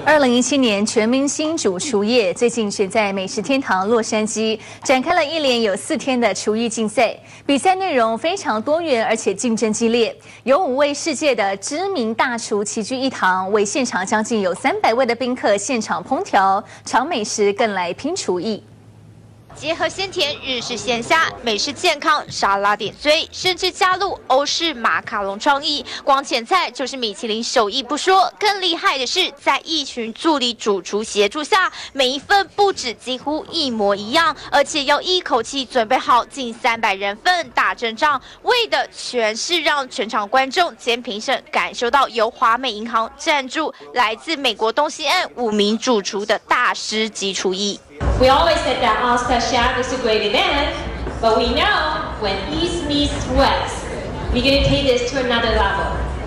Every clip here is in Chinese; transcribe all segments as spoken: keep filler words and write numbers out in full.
二零一七年全明星主厨夜最近选在美食天堂洛杉矶展开了一连有四天的厨艺竞赛，比赛内容非常多元，而且竞争激烈，有五位世界的知名大厨齐聚一堂，为现场将近有三百位的宾客现场烹调，尝美食更来拼厨艺。 结合鲜甜、日式鲜虾、美式健康、沙拉点缀，甚至加入欧式马卡龙创意。光前菜就是米其林手艺不说，更厉害的是，在一群助理主厨协助下，每一份不止几乎一模一样，而且要一口气准备好近三百人份大阵仗，为的全是让全场观众兼评审感受到由华美银行赞助来自美国东西岸五名主厨的大师级厨艺。 We always said that All-Star Chef is a great event, but we know when East meets West, we're going to take this to another level.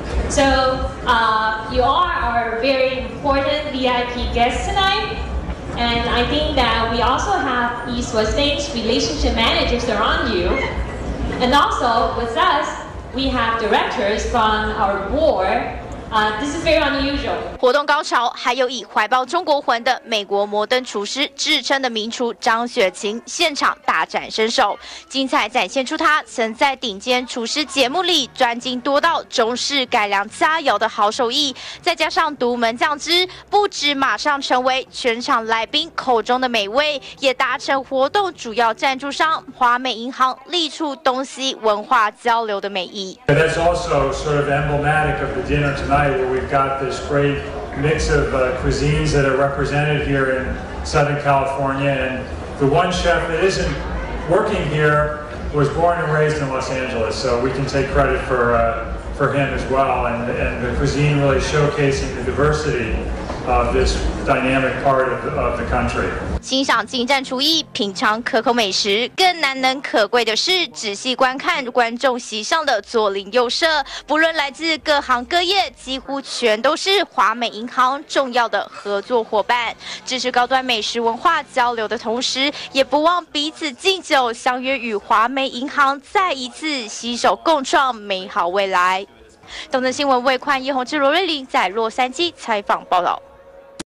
So uh, you are our very important V I P guests tonight, and I think that we also have East-West Things relationship managers around you, and also with us, we have directors from our board. Uh, this is very unusual. 活动高潮还有以怀抱中国魂的美国摩登厨师自称的名厨张雪琴现场大展身手，精彩展现出她曾在顶尖厨师节目里专精多道中式改良佳肴的好手艺，再加上独门酱汁，不止马上成为全场来宾口中的美味，也达成活动主要赞助商华美银行力促东西文化交流的美意。 That's also sort of emblematic of the dinner tonight. Where we've got this great mix of uh, cuisines that are represented here in Southern California, and the one chef that isn't working here was born and raised in Los Angeles, so we can take credit for uh, for him as well, and, and the cuisine really showcasing the diversity of this dynamic part of the, of the country. 欣赏精湛厨艺，品尝可口美食，更难能可贵的是仔细观看观众席上的左邻右舍，不论来自各行各业，几乎全都是华美银行重要的合作伙伴。支持高端美食文化交流的同时，也不忘彼此敬酒，相约与华美银行再一次携手共创美好未来。东森新闻魏宽、叶宏志、罗瑞玲在洛杉矶采访报道。